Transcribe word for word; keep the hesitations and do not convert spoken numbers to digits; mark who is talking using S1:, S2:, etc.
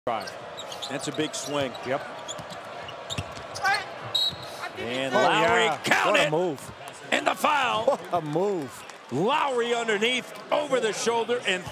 S1: That's a big swing.
S2: Yep.
S1: And
S2: Oh,
S1: Lowry
S2: yeah.
S1: count
S2: What
S1: it.
S2: a move.
S1: And the foul.
S2: What a move.
S1: Lowry underneath, over the shoulder, and